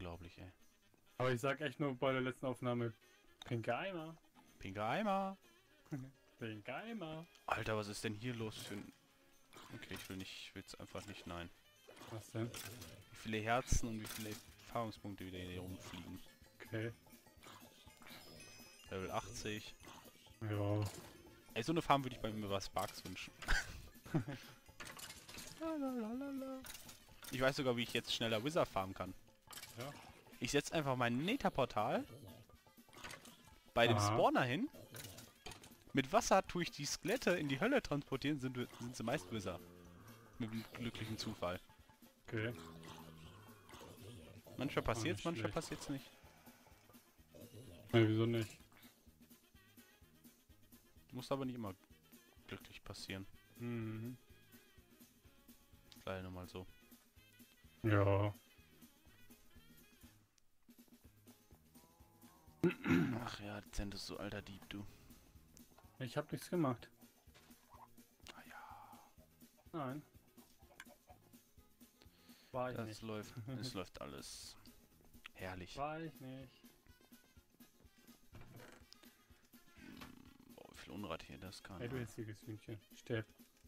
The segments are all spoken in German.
unglaublich, ey. Aber ich sag echt nur bei der letzten Aufnahme, pinke Eimer. Pinker Eimer. Pinke Eimer. Alter, was ist denn hier los für ein... Okay, ich will's einfach nicht, nein. Was denn? Wie viele Herzen und wie viele Erfahrungspunkte wieder hier rumfliegen. Okay. Level 80. Ja. Ey, so eine Farm würde ich bei mir was Sparks wünschen. Lalalala. Ich weiß sogar, wie ich jetzt schneller Wizard farmen kann. Ja. Ich setze einfach mein Nether-Portal bei dem Aha. Spawner hin. Mit Wasser tue ich die Skelette in die Hölle transportieren, sind sie meist Wizard. Mit einem glücklichen Zufall. Okay. Manchmal passiert's, nicht manchmal schlecht. passiert's nicht. Ja, wieso nicht? Muss aber nicht immer glücklich passieren. Mhm. Leider nur mal so. Ja. Ach ja, dezent ist so alter Dieb, du. Ich hab nichts gemacht. Ah ja, Nein. War ich das nicht. läuft, es läuft alles. Herrlich. War ich nicht. Boah, wie viel Unrat hier, das kann. Hey, du hässliches Hühnchen. Sterb.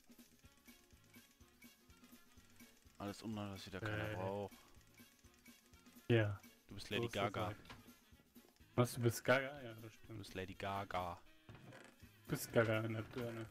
Alles Unrat, was wieder keiner braucht. Ja. Du bist so Lady ist das Gaga. halt. Was, du bist Gaga? Ja, das Du stimmt. bist Lady Gaga. Du bist Gaga in der Birne.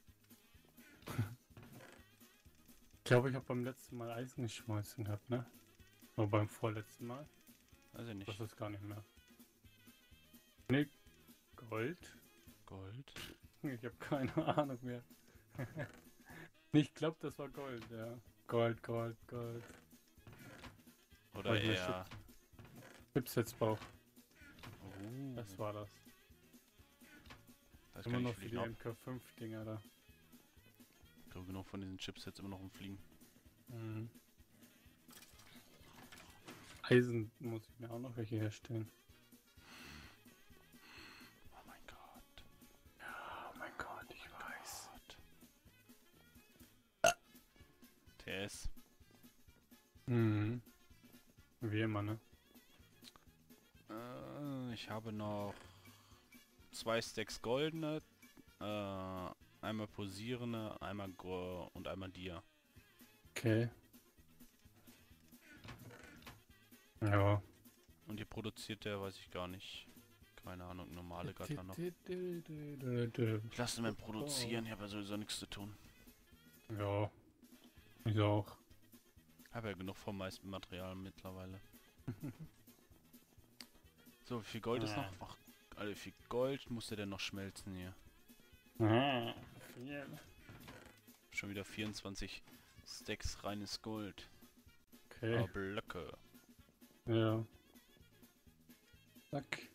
Ich glaube, ich habe beim letzten Mal Eisen geschmolzen gehabt, ne? Oder beim vorletzten Mal. Weiß ich nicht. Das ist gar nicht mehr. Ne, Gold? Gold? Ich habe keine Ahnung mehr. Ich glaube, das war Gold, ja. Gold, Gold, Gold. Oder Weil ich mir eher... Chipsets-Bauch. Oh, Das war das. das Immer kann noch ich für die fliegen. MK5-Dinger da. Ich glaube, genug von diesen Chips jetzt immer noch rumfliegen. Mhm. Eisen muss ich mir auch noch welche herstellen. Oh mein Gott. Oh mein Gott, ich weiß. Gott. TS. Mhm. Wie immer, ne? Ich habe noch 2 Stacks goldene, einmal posierende, einmal und einmal Dia. Okay. Ja. Und hier produziert der, weiß ich gar nicht. Keine Ahnung, normale Gatter noch. Ich lasse ihn produzieren, ich habe ja sowieso nichts zu tun. Ja. Ich auch. Ich habe ja genug vom meisten Material mittlerweile. So, wie viel Gold ist noch? Ach, Alter, wie viel Gold muss der denn noch schmelzen hier? Ah, viel. Schon wieder 24 Stacks reines Gold. Okay. Ah, Blöcke. Ja. Zack.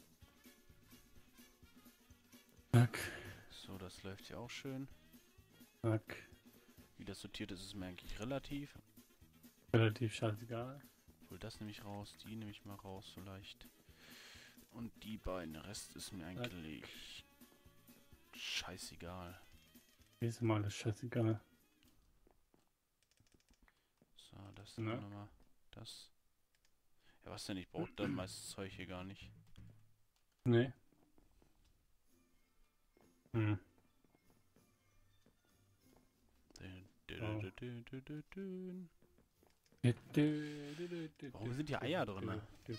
Zack. So, das läuft hier auch schön. Zack. Wie das sortiert ist, ist mir eigentlich relativ. Relativ scheißegal. Obwohl, das nehme ich raus, die nehme ich mal raus vielleicht. Und die beiden, der Rest ist mir eigentlich scheißegal. Ist mal alles scheißegal. So, das Ne? nochmal. Das. Ja, was denn? Ich brauche dann meist Zeug hier gar nicht. Nee. Hm. Warum sind hier Eier drin?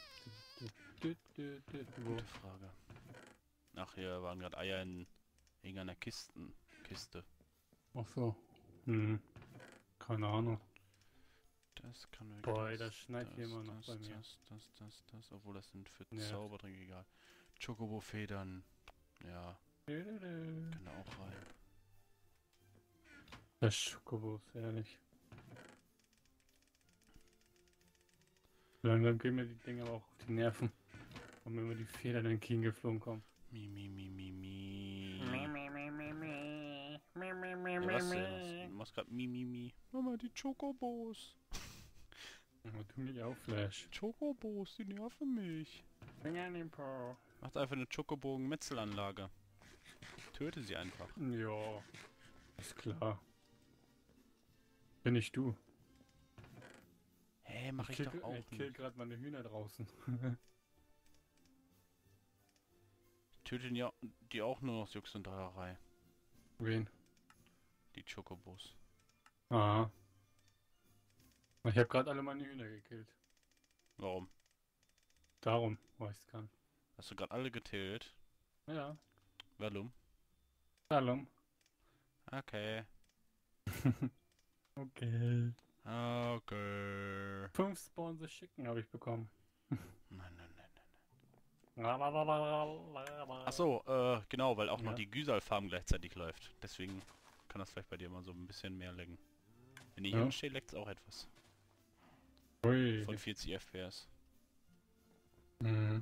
Wo? Gute Frage. Ach, hier waren gerade Eier in irgendeiner Kiste. Ach so. Hm. Keine Ahnung. Das kann weg. Boah, ey, das schneit hier immer noch bei mir. Das. Obwohl, das sind für Nervt. Zaubertränke egal. Chocobo-Federn. Ja, können auch rein. Das Schokobos, ehrlich. Langsam gehen mir die Dinger aber auch auf die Nerven. Und wenn immer die Federn entgegengeflogen kommen. Mi, mi, mi, mi, mi. Mi. Ja, was denn? Du machst grad mi, mi, mi. Mama, die Chocobos. Oh, tu mich auf, Flash. Chocobos, die nerven mich. Finger in den Po. Macht einfach eine Chocobogen-Metzelanlage. Töte sie einfach. Ja, ist klar. Bin ich du. Hä? Hä, mach ich doch auch Ich kill nicht. gerade meine Hühner draußen. Töten ja die auch nur aus Jux und Dollerei. Wen? Die Chocobos. Aha. Ich habe gerade alle meine Hühner gekillt. Warum? Darum, weil ich es kann. Hast du gerade alle getillt? Ja, Warum? darum. Okay. Okay. Okay. 5 Spawns Chicken habe ich bekommen. Nein, nein, nein. Ja. Achso, genau, weil auch noch die Güsal-Farm gleichzeitig läuft. Deswegen kann das vielleicht bei dir mal so ein bisschen mehr laggen. Wenn ich hier hinstehe, leckt es auch etwas. Ui. Von 40 FPS. Mhm.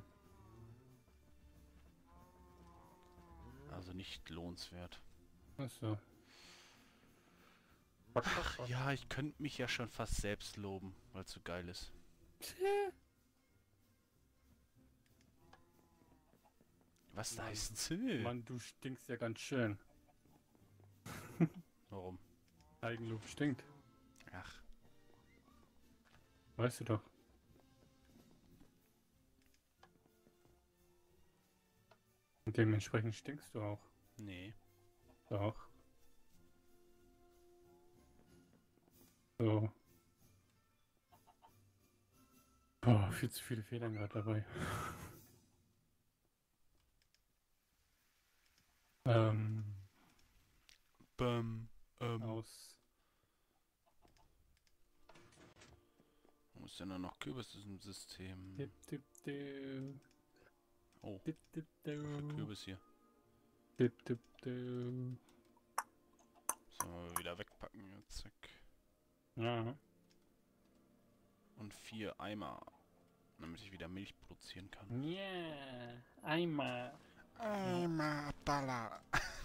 Also nicht lohnenswert. Achso. Ach ja, ich könnte mich ja schon fast selbst loben, weil es so geil ist. Was Mann, heißt Zill? Mann, du stinkst ja ganz schön. Warum? Eigenlob stinkt. Ach, Weißt du doch. Und dementsprechend stinkst du auch. nee. Doch. So. Boah, viel zu viele Federn gerade dabei. Bäm, Aus. Wo ist denn da noch Kürbis im System? Dip, dip, dip. Oh, Dip, dip, dip. Kürbis hier. Dip, dip, dip. Sollen wir wieder wegpacken jetzt, zack. Ja. Und 4 Eimer, damit ich wieder Milch produzieren kann. Yeah. Einmal. Eimer Abdallah.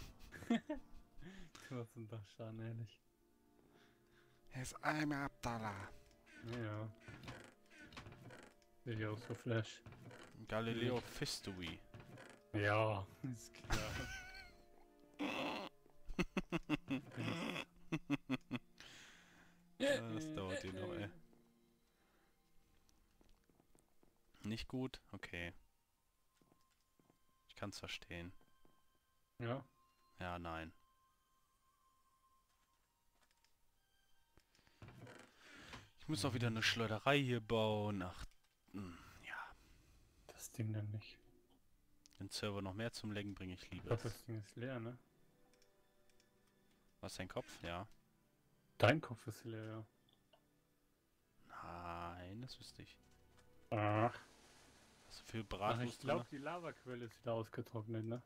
Du hast einen Dachschaden, ehrlich. Er ist Eimer Abdallah. Ja. Sehe ich auch so Flash. Galileo Fistui. Ja, ist klar. Das dauert hier noch, ey. Nicht gut? Okay. Ich kann's verstehen. Ja. Ja, nein. Ich muss auch wieder eine Schleuderei hier bauen. Ach, ja. Das Ding dann nicht. Den Server noch mehr zum Laggen bringe ich Ich lieber. glaube, das Ding ist leer, ne? Was, dein Kopf? Ja. Dein Kopf ist leer, ja. Nein, das wüsste ich. Ach. Hast du viel Ach, Bratwurst ich glaube, drin? die Lavaquelle ist wieder ausgetrocknet, ne?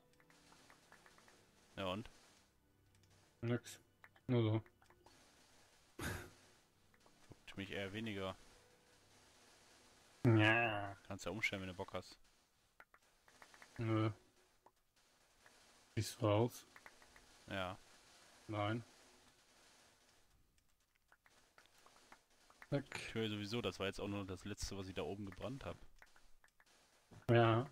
Ja und? Nix. Nur so. Guckt mich eher weniger. Ja. Kannst ja umstellen, wenn du Bock hast. Nö. Siehst du aus? Ja. Nein. Zack. Ich höre sowieso, das war jetzt auch nur das letzte, was ich da oben gebrannt habe. Ja.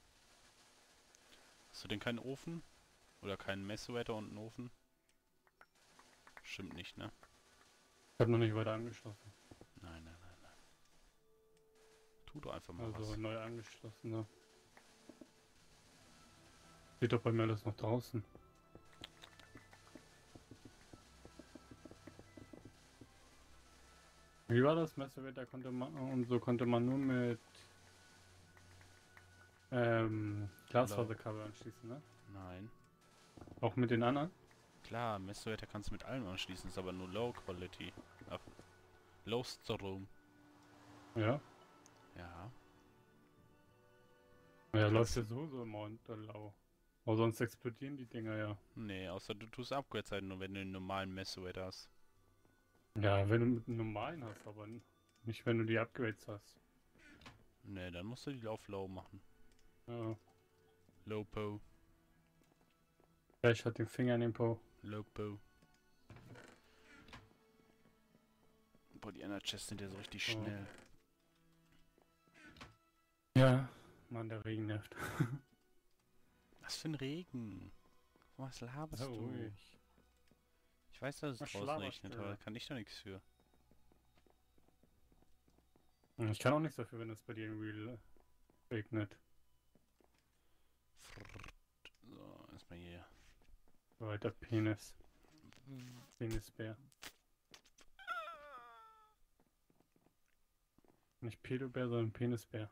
Hast du denn keinen Ofen? Oder keinen Messewetter und einen Ofen? Stimmt nicht, ne? Ich habe noch nicht weiter angeschlossen. Nein, nein, nein, nein. Tu doch einfach mal Also was. neu angeschlossen, ne? Steht doch bei mir alles noch draußen. Wie war das? Messerwetter konnte man und so konnte man nur mit Glasfaserkabel anschließen, ne? Nein. Auch mit den anderen? Klar, Messewetter kannst du mit allem anschließen, ist aber nur Low Quality. Ach, Low Strom. Ja. Ja. Ja, läuft ja so immer unter lau. Aber sonst explodieren die Dinger ja. Nee, außer du tust Upgrades halt nur, wenn du einen normalen Messewetter hast. Ja, wenn du mit einem normalen hast, aber nicht wenn du die Upgrades hast. Nee, dann musst du die auf Low machen. Ja. Low Po. Flash hat den Finger in den Po. Low Po. Boah, die Ender Chests sind ja so richtig Oh. schnell. Ja. Mann, der Regen nervt. Was für ein Regen. Was laberst du? Ruhig. Ich weiß, dass es Was draußen laberst regnet, du? aber da kann ich doch nichts für. Ich kann auch nichts dafür, wenn es bei dir irgendwie regnet. So, erstmal hier. Weiter Penis. Penisbär. Nicht Pedobär, sondern Penisbär.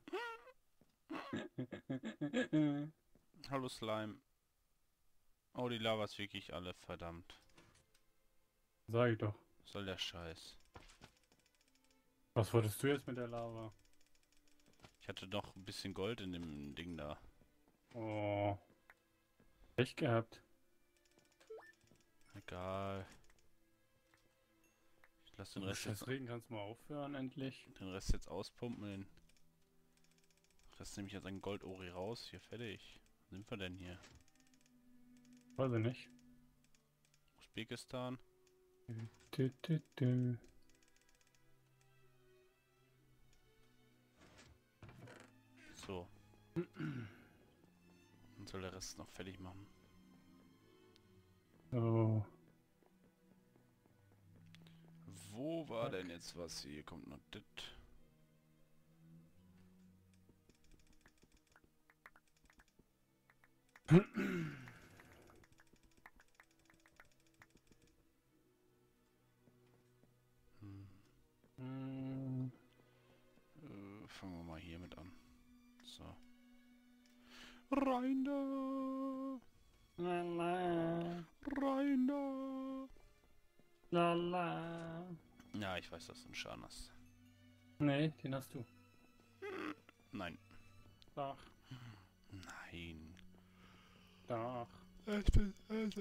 Hallo Slime. Oh, die Lava ist wirklich alle, verdammt. Sag ich doch. Was soll der Scheiß? Was wolltest du jetzt mit der Lava? Ich hatte doch ein bisschen Gold in dem Ding da. Oh. Echt gehabt. Egal. Ich lasse den Rest jetzt, Regen kannst du mal aufhören, endlich. den Rest jetzt auspumpen. Den Rest nehme ich jetzt an Gold-Ori raus. Hier, fertig. Wo sind wir denn hier? Weiß ich nicht. Usbekistan. Du. So. Dann soll der Rest noch fertig machen. Oh. Wo war denn jetzt was? Hier kommt noch das. Fangen wir mal hiermit an. So. Rein da! Rein da! Lala. Ja, ich weiß, dass du einen Schaden hast. Nee, den hast du. Nein. Doch. Nein. Doch. Ich bin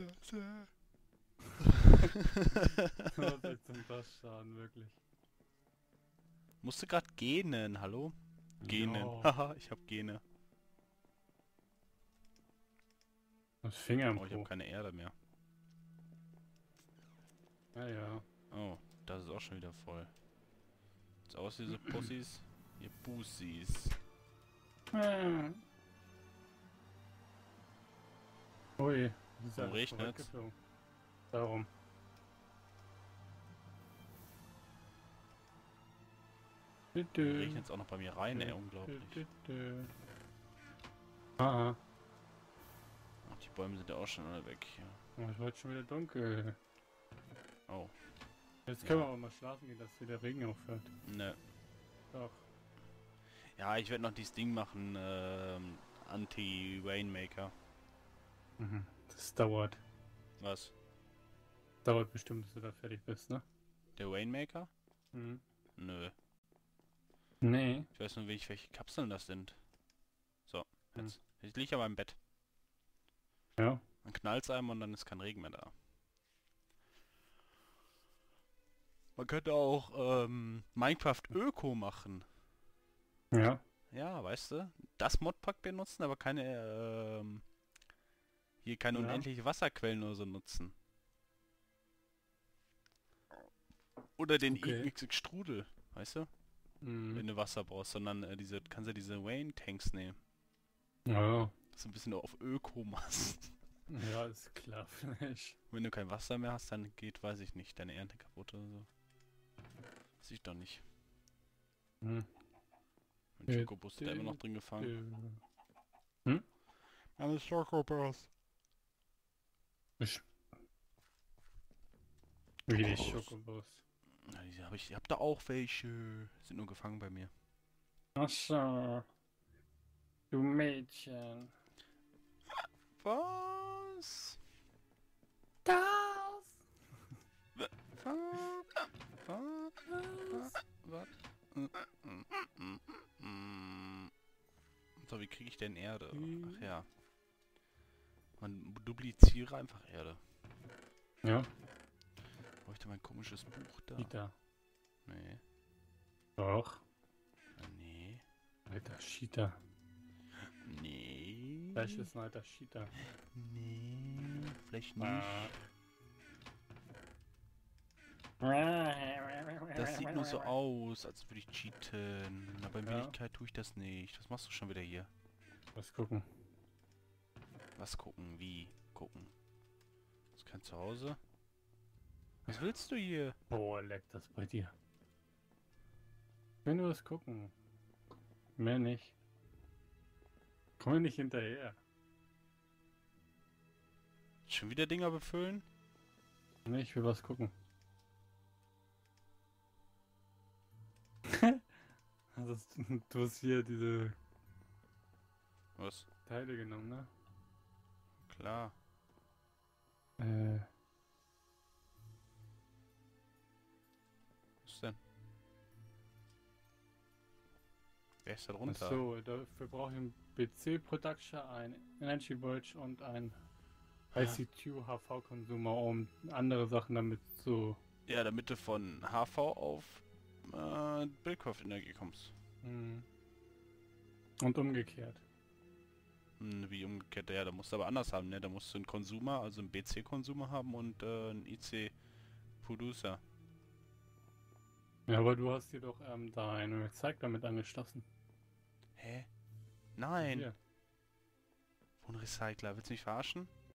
Was ist denn das Schaden, wirklich? Musste gerade gähnen, hallo? Gähnen. Ja. Haha, ich hab Gene. Das Finger im Oh, ich hab Po. keine Erde mehr. Ja. Oh, das ist auch schon wieder voll. Jetzt aus diese Pussys. Ihr Bussis. Ui. Das ist Warum alles regnet's? zurückgeflogen. Darum. Regnet jetzt auch noch bei mir rein, ey, unglaublich. Aha. Ach, die Bäume sind ja auch schon alle weg hier. Oh, es wird schon wieder dunkel. Oh, Jetzt können wir aber mal schlafen gehen, dass wieder Regen aufhört. ne. Doch. Ja, ich werde noch dieses Ding machen, Anti-Rainmaker. Mhm. Das dauert. Was? Dauert bestimmt, bis du da fertig bist, ne? Der Rainmaker? Mhm. Nö. Nee. Ich weiß nur, welche Kapseln das sind. So, jetzt. Ich liege aber im Bett. Ja. Dann knallt's einem und dann ist kein Regen mehr da. Man könnte auch Minecraft Öko machen. Ja. Ja, weißt du? Das Modpack benutzen, aber keine hier keine Ja. unendliche Wasserquellen oder so nutzen. Oder den Okay. XX Strudel, weißt du? Wenn Mhm. du Wasser brauchst, sondern kannst du diese Wayne Tanks nehmen. Ja. Das ist ein bisschen auf Öko machst. Ja, ist klar, vielleicht. Wenn du kein Wasser mehr hast, dann geht, weiß ich nicht, deine Ernte kaputt oder so. Weiß ich doch nicht. Mhm. Mein Schokobus ist da immer noch drin gefangen. Hm? Meine Schokobus. Wie die Schokobos. Ja, ich hab da auch welche. Sind nur gefangen bei mir. Ach so. Du Mädchen. Was? Das. Was? So, wie kriege ich denn Erde? Ach ja. Man dupliziere einfach Erde. Ja. Wo ich da mein komisches Buch da? Cheetah. Nee. Doch. Nee. Alter Cheetah. Nee. Vielleicht ist ein alter Cheetah. Nee. Vielleicht nicht. Das sieht nur so aus, als würde ich cheaten. Aber in Wirklichkeit tue ich das nicht. Was machst du schon wieder hier? Was gucken. Was gucken? Wie? Gucken. Ist kein Zuhause? Was willst du hier? Boah, leckt das bei dir. Ich will nur was gucken. Mehr nicht. Komm mir nicht hinterher. Schon wieder Dinger befüllen? Nee, ich will was gucken. Also, du hast hier diese Was? Teile genommen, ne? Klar. Was denn? Wer ist da drunter? Achso, dafür brauche ich einen PC-Production, ein Energy Bulge und ein IC2 HV-Consumer, um andere Sachen damit zu... Ja, damit du von HV auf Bildkraftenergie kommst. Und umgekehrt. Wie umgekehrt, ja, da musst du aber anders haben, ne? Da musst du einen Consumer, also einen BC-Consumer haben und einen IC-Producer. Ja, aber du hast hier doch deinen Recycler mit angeschlossen. Hä? Nein! Hier. Wo ein Recycler? Willst du mich verarschen?